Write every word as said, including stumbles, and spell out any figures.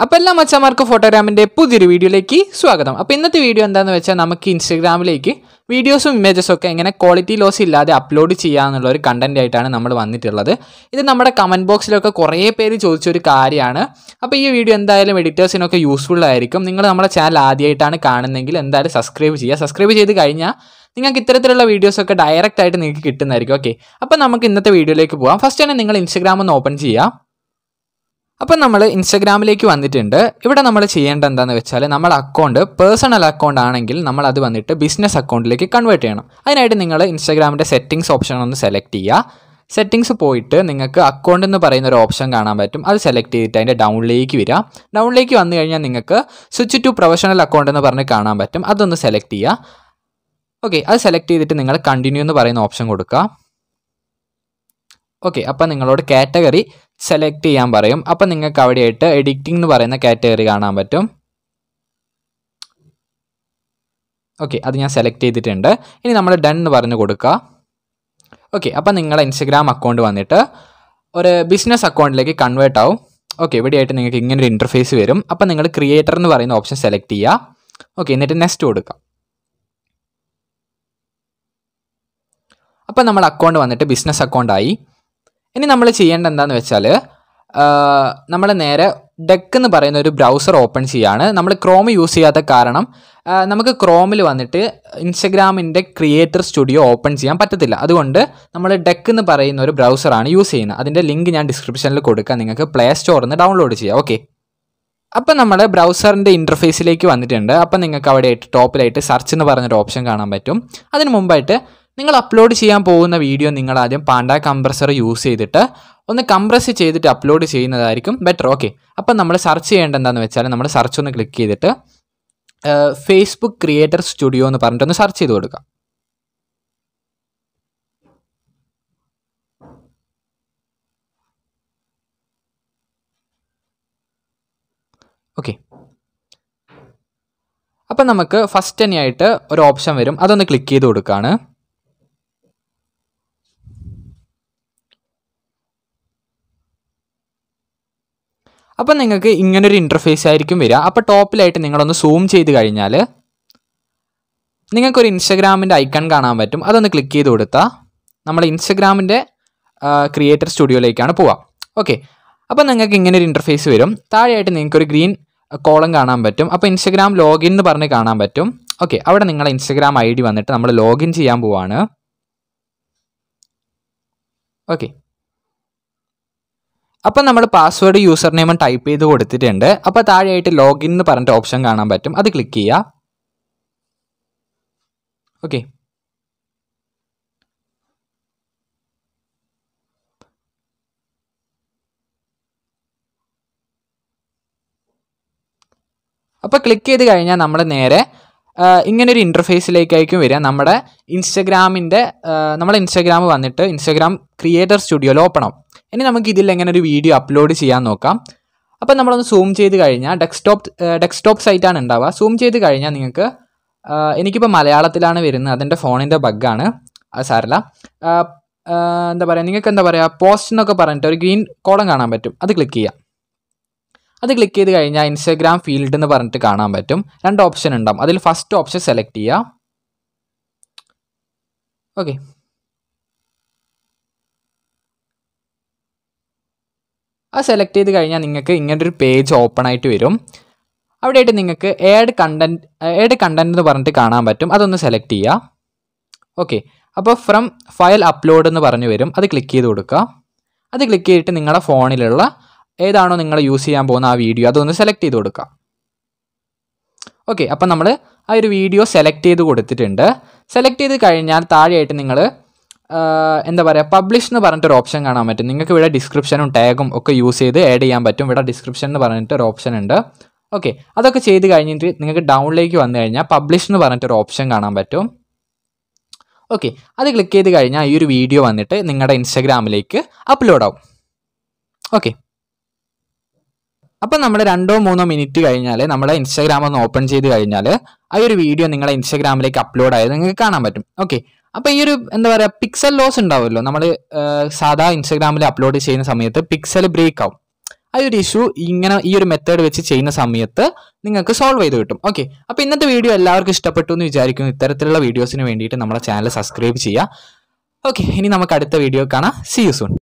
അപ്പോൾ എല്ലാ മച്ചന്മാർക്കും ഫോട്ടോഗ്രാമിൻ്റെ പുതിയൊരു വീഡിയോയിലേക്ക് സ്വാഗതം. അപ്പോൾ ഇന്നത്തെ വീഡിയോ എന്താണെന്ന് വെച്ചാൽ നമുക്ക് ഇൻസ്റ്റാഗ്രാമിലേക്ക് വീഡിയോസും ഇമേജസും ഒക്കെ എങ്ങനെ ക്വാളിറ്റി ലോസ് ഇല്ലാതെ അപ്ലോഡ് ചെയ്യാമെന്നുള്ള ഒരു കണ്ടന്റ് ആയിട്ടാണ് നമ്മൾ വന്നിട്ടുള്ളത്. ഇത് നമ്മുടെ കമൻറ്റ് ബോക്സിലൊക്കെ കുറേ പേര് ചോദിച്ചൊരു കാര്യമാണ്. അപ്പോൾ ഈ വീഡിയോ എന്തായാലും എഡിറ്റേഴ്സിനൊക്കെ യൂസ്ഫുൾ ആയിരിക്കും. നിങ്ങൾ നമ്മുടെ ചാനൽ ആദ്യമായിട്ടാണ് കാണുന്നതെങ്കിൽ എന്തായാലും സബ്സ്ക്രൈബ് ചെയ്യുക. സബ്സ്ക്രൈബ് ചെയ്ത് കഴിഞ്ഞാൽ നിങ്ങൾക്ക് ഇത്തരത്തിലുള്ള വീഡിയോസൊക്കെ ഡയറക്റ്റ് ആയിട്ട് നിങ്ങൾക്ക് കിട്ടുന്നതായിരിക്കും. ഓക്കെ, അപ്പോൾ നമുക്ക് ഇന്നത്തെ വീഡിയോയിലേക്ക് പോകാം. ഫസ്റ്റ് തന്നെ നിങ്ങൾ ഇൻസ്റ്റാഗ്രാം ഒന്ന് ഓപ്പൺ ചെയ്യുക. അപ്പം നമ്മൾ ഇൻസ്റ്റാഗ്രാമിലേക്ക് വന്നിട്ടുണ്ട്. ഇവിടെ നമ്മൾ ചെയ്യേണ്ടത് എന്താണെന്ന് വെച്ചാൽ നമ്മുടെ അക്കൗണ്ട് പേഴ്സണൽ അക്കൗണ്ട് ആണെങ്കിൽ നമ്മൾ അത് വന്നിട്ട് ബിസിനസ് അക്കൗണ്ടിലേക്ക് കൺവേർട്ട് ചെയ്യണം. അതിനായിട്ട് നിങ്ങൾ ഇൻസ്റ്റാഗ്രാമിൻ്റെ സെറ്റിംഗ്സ് ഓപ്ഷൻ ഒന്ന് സെലക്ട് ചെയ്യുക. സെറ്റിംഗ്സ് പോയിട്ട് നിങ്ങൾക്ക് അക്കൗണ്ട് എന്ന് പറയുന്ന ഒരു ഓപ്ഷൻ കാണാൻ പറ്റും. അത് സെലക്ട് ചെയ്തിട്ട് അതിൻ്റെ ഡൗണിലേക്ക് വരിക. ഡൗണിലേക്ക് വന്നു കഴിഞ്ഞാൽ നിങ്ങൾക്ക് സ്വിച്ച് ടു പ്രൊഫഷണൽ അക്കൗണ്ട് എന്ന് പറഞ്ഞ് കാണാൻ പറ്റും. അതൊന്ന് സെലക്ട് ചെയ്യുക. ഓക്കെ, അത് സെലക്ട് ചെയ്തിട്ട് നിങ്ങൾ കണ്ടിന്യൂ എന്ന് പറയുന്ന ഓപ്ഷൻ കൊടുക്കുക. ഓക്കെ, അപ്പം നിങ്ങളോട് കാറ്റഗറി സെലക്ട് ചെയ്യാൻ പറയും. അപ്പം നിങ്ങൾക്ക് അവിടെയായിട്ട് എഡിറ്റിംഗ് എന്ന് പറയുന്ന കാറ്റഗറി കാണാൻ പറ്റും. ഓക്കെ, അത് ഞാൻ സെലക്ട് ചെയ്തിട്ടുണ്ട്. ഇനി നമ്മൾ ഡൺ എന്ന് പറഞ്ഞ് കൊടുക്കുക. ഓക്കെ, അപ്പം നിങ്ങളുടെ ഇൻസ്റ്റഗ്രാം അക്കൗണ്ട് വന്നിട്ട് ഒരു ബിസിനസ് അക്കൗണ്ടിലേക്ക് കൺവേർട്ട് ആവും. ഓക്കെ, ഇവിടെയായിട്ട് നിങ്ങൾക്ക് ഇങ്ങനൊരു ഇൻ്റർഫേസ് വരും. അപ്പം നിങ്ങൾ ക്രിയേറ്റർ എന്ന് പറയുന്ന ഓപ്ഷൻ സെലക്ട് ചെയ്യുക. ഓക്കെ, എന്നിട്ട് നെക്സ്റ്റ് കൊടുക്കുക. അപ്പം നമ്മുടെ അക്കൗണ്ട് വന്നിട്ട് ബിസിനസ് അക്കൗണ്ടായി. ഇനി നമ്മൾ ചെയ്യേണ്ടത് എന്താണെന്ന് വെച്ചാൽ നമ്മൾ നേരെ ഡെക്ക് എന്ന് പറയുന്ന ഒരു ബ്രൗസർ ഓപ്പൺ ചെയ്യുകയാണ്. നമ്മൾ ക്രോം യൂസ് ചെയ്യാത്ത കാരണം നമുക്ക് ക്രോമിൽ വന്നിട്ട് ഇൻസ്റ്റഗ്രാമിൻ്റെ ക്രിയേറ്റർ സ്റ്റുഡിയോ ഓപ്പൺ ചെയ്യാൻ പറ്റത്തില്ല. അതുകൊണ്ട് നമ്മൾ ഡെക്ക് എന്ന് പറയുന്ന ഒരു ബ്രൗസറാണ് യൂസ് ചെയ്യുന്നത്. അതിൻ്റെ ലിങ്ക് ഞാൻ ഡിസ്ക്രിപ്ഷനിൽ കൊടുക്കാം. നിങ്ങൾക്ക് പ്ലേ സ്റ്റോറിൽ നിന്ന് ഡൗൺലോഡ് ചെയ്യാം. ഓക്കെ, അപ്പം നമ്മൾ ബ്രൗസറിൻ്റെ ഇൻ്റർഫേസിലേക്ക് വന്നിട്ടുണ്ട്. അപ്പം നിങ്ങൾക്ക് അവിടെ ടോപ്പിലായിട്ട് സെർച്ച് എന്ന് പറഞ്ഞൊരു ഓപ്ഷൻ കാണാൻ പറ്റും. അതിന് മുമ്പായിട്ട് നിങ്ങൾ അപ്ലോഡ് ചെയ്യാൻ പോകുന്ന വീഡിയോ നിങ്ങൾ ആദ്യം പാണ്ട കംപ്രസർ യൂസ് ചെയ്തിട്ട് ഒന്ന് കംപ്രസ് ചെയ്തിട്ട് അപ്ലോഡ് ചെയ്യുന്നതായിരിക്കും ബെറ്റർ. ഓക്കെ, അപ്പം നമ്മൾ സെർച്ച് ചെയ്യേണ്ടത് എന്താണെന്ന് വെച്ചാൽ നമ്മൾ സെർച്ച് ഒന്ന് ക്ലിക്ക് ചെയ്തിട്ട് ഫേസ്ബുക്ക് ക്രിയേറ്റർ സ്റ്റുഡിയോ എന്ന് പറഞ്ഞിട്ടൊന്ന് സെർച്ച് ചെയ്ത് കൊടുക്കുക. ഓക്കെ, അപ്പം നമുക്ക് ഫസ്റ്റ് തന്നെയായിട്ട് ഒരു ഓപ്ഷൻ വരും. അതൊന്ന് ക്ലിക്ക് ചെയ്ത് കൊടുക്കുകയാണ്. അപ്പം നിങ്ങൾക്ക് ഇങ്ങനൊരു ഇൻ്റർഫേസ് ആയിരിക്കും വരിക. അപ്പോൾ ടോപ്പിലായിട്ട് നിങ്ങളൊന്ന് സൂം ചെയ്ത് കഴിഞ്ഞാൽ നിങ്ങൾക്കൊരു ഇൻസ്റ്റഗ്രാമിൻ്റെ ഐക്കൺ കാണാൻ പറ്റും. അതൊന്ന് ക്ലിക്ക് ചെയ്ത് കൊടുത്താൽ നമ്മൾ ഇൻസ്റ്റഗ്രാമിൻ്റെ ക്രിയേറ്റർ സ്റ്റുഡിയോയിലേക്കാണ് പോവുക. ഓക്കെ, അപ്പോൾ നിങ്ങൾക്ക് ഇങ്ങനൊരു ഇൻ്റർഫേസ് വരും. താഴെയായിട്ട് നിങ്ങൾക്കൊരു ഗ്രീൻ കോളം കാണാൻ പറ്റും. അപ്പോൾ ഇൻസ്റ്റഗ്രാം ലോഗിൻ എന്ന് പറഞ്ഞ് കാണാൻ പറ്റും. ഓക്കെ, അവിടെ നിങ്ങളെ ഇൻസ്റ്റഗ്രാം ഐ ഡി വന്നിട്ട് നമ്മൾ ലോഗിൻ ചെയ്യാൻ പോവാണ്. ഓക്കെ, അപ്പം നമ്മൾ പാസ്വേഡ് യൂസർ നെയിമും ടൈപ്പ് ചെയ്ത് കൊടുത്തിട്ടുണ്ട്. അപ്പോൾ താഴെയായിട്ട് ലോഗിൻ എന്ന് പറഞ്ഞിട്ട് ഓപ്ഷൻ കാണാൻ പറ്റും. അത് ക്ലിക്ക് ചെയ്യുക. ഓക്കെ, അപ്പോൾ ക്ലിക്ക് ചെയ്ത് കഴിഞ്ഞാൽ നമ്മൾ നേരെ ഇങ്ങനൊരു ഇൻ്റർഫേസിലേക്കായിരിക്കും വരിക. നമ്മുടെ ഇൻസ്റ്റഗ്രാമിൻ്റെ നമ്മളെ ഇൻസ്റ്റഗ്രാം വന്നിട്ട് ഇൻസ്റ്റഗ്രാം ക്രിയേറ്റർ സ്റ്റുഡിയോയിൽ ഓപ്പൺ ആവും. ഇനി നമുക്ക് ഇതിൽ എങ്ങനെ ഒരു വീഡിയോ അപ്ലോഡ് ചെയ്യാൻ നോക്കാം. അപ്പം നമ്മളൊന്ന് സൂം ചെയ്ത് കഴിഞ്ഞാൽ ഡെസ്ക്ടോപ്പ് ഡെസ്ക്ടോപ്പ് സൈറ്റാണ് ഉണ്ടാവുക. സൂം ചെയ്ത് കഴിഞ്ഞാൽ നിങ്ങൾക്ക് എനിക്കിപ്പോൾ മലയാളത്തിലാണ് വരുന്നത്. അതെൻ്റെ ഫോണിൻ്റെ ബഗ്ഗാണ്. അത് സാരല്ല. എന്താ പറയുക, നിങ്ങൾക്ക് എന്താ പറയുക, പോസ്റ്റ് എന്നൊക്കെ പറഞ്ഞിട്ട് ഒരു ഗ്രീൻ കോളം കാണാൻ പറ്റും. അത് ക്ലിക്ക് ചെയ്യാം. അത് ക്ലിക്ക് ചെയ്ത് കഴിഞ്ഞാൽ ഇൻസ്റ്റഗ്രാം ഫീൽഡ് എന്ന് പറഞ്ഞിട്ട് കാണാൻ പറ്റും. രണ്ട് ഓപ്ഷൻ ഉണ്ടാവും. അതിൽ ഫസ്റ്റ് ഓപ്ഷൻ സെലക്ട് ചെയ്യുക. ഓക്കെ, അത് സെലക്ട് ചെയ്ത് കഴിഞ്ഞാൽ നിങ്ങൾക്ക് ഇങ്ങനൊരു പേജ് ഓപ്പൺ ആയിട്ട് വരും. അവിടെയായിട്ട് നിങ്ങൾക്ക് ഏഡ് കണ്ടൻറ്റ് ഏഡ് കണ്ടൻറ്റ് എന്ന് പറഞ്ഞിട്ട് കാണാൻ പറ്റും. അതൊന്ന് സെലക്ട് ചെയ്യുക. ഓക്കെ, അപ്പോൾ ഫ്രം ഫയൽ അപ്ലോഡ് എന്ന് പറഞ്ഞു വരും. അത് ക്ലിക്ക് ചെയ്ത് കൊടുക്കുക. അത് ക്ലിക്ക് ചെയ്തിട്ട് നിങ്ങളുടെ ഫോണിലുള്ള ഏതാണോ നിങ്ങൾ യൂസ് ചെയ്യാൻ പോകുന്ന ആ വീഡിയോ അതൊന്ന് സെലക്ട് ചെയ്ത് കൊടുക്കുക. ഓക്കെ, അപ്പം നമ്മൾ ആ ഒരു വീഡിയോ സെലക്ട് ചെയ്ത് കൊടുത്തിട്ടുണ്ട്. സെലക്ട് ചെയ്ത് കഴിഞ്ഞാൽ താഴെയായിട്ട് നിങ്ങൾ എന്താ പറയുക, പബ്ലിഷ് എന്ന് പറഞ്ഞിട്ടൊരു ഓപ്ഷൻ കാണാൻ പറ്റും. നിങ്ങൾക്ക് ഇവിടെ ഡിസ്ക്രിപ്ഷനും ടാഗും ഒക്കെ യൂസ് ചെയ്ത് ആഡ് ചെയ്യാൻ പറ്റും. ഇവിടെ ഡിസ്ക്രിപ്ഷൻ എന്ന് പറഞ്ഞിട്ടൊരു ഓപ്ഷൻ ഉണ്ട്. ഓക്കെ, അതൊക്കെ ചെയ്ത് കഴിഞ്ഞിട്ട് നിങ്ങൾക്ക് ഡൗണിലേക്ക് വന്നു കഴിഞ്ഞാൽ പബ്ലിഷ് എന്ന് പറഞ്ഞിട്ടൊരു ഓപ്ഷൻ കാണാൻ പറ്റും. ഓക്കെ, അത് ക്ലിക്ക് ചെയ്ത് കഴിഞ്ഞാൽ ഈ ഒരു വീഡിയോ വന്നിട്ട് നിങ്ങളുടെ ഇൻസ്റ്റഗ്രാമിലേക്ക് അപ്ലോഡ് ആവും. ഓക്കെ, അപ്പം നമ്മൾ രണ്ടോ മൂന്നോ മിനിറ്റ് കഴിഞ്ഞാൽ നമ്മുടെ ഇൻസ്റ്റാഗ്രാം ഒന്ന് ഓപ്പൺ ചെയ്ത് കഴിഞ്ഞാൽ ആ ഒരു വീഡിയോ നിങ്ങളുടെ ഇൻസ്റ്റാഗ്രാമിലേക്ക് അപ്ലോഡ് ആയത് നിങ്ങൾക്ക് കാണാൻ പറ്റും. ഓക്കെ, അപ്പോൾ ഈ ഒരു എന്താ പറയുക പിക്സൽ ലോസ് ഉണ്ടാവുമല്ലോ, നമ്മൾ സാധാ ഇൻസ്റ്റാഗ്രാമിൽ അപ്ലോഡ് ചെയ്യുന്ന സമയത്ത് പിക്സൽ ബ്രേക്ക് ആവും. ആ ഒരു ഇഷ്യൂ ഇങ്ങനെ ഈ ഒരു മെത്തേഡ് വെച്ച് ചെയ്യുന്ന സമയത്ത് നിങ്ങൾക്ക് സോൾവ് ചെയ്ത് കിട്ടും. ഓക്കെ, അപ്പോൾ ഇന്നത്തെ വീഡിയോ എല്ലാവർക്കും ഇഷ്ടപ്പെട്ടു എന്ന് വിചാരിക്കുന്നു. ഇത്തരത്തിലുള്ള വീഡിയോസിന് വേണ്ടിയിട്ട് നമ്മുടെ ചാനൽ സബ്സ്ക്രൈബ് ചെയ്യുക. ഓക്കെ, ഇനി നമുക്ക് അടുത്ത വീഡിയോ കാണാം. See you soon.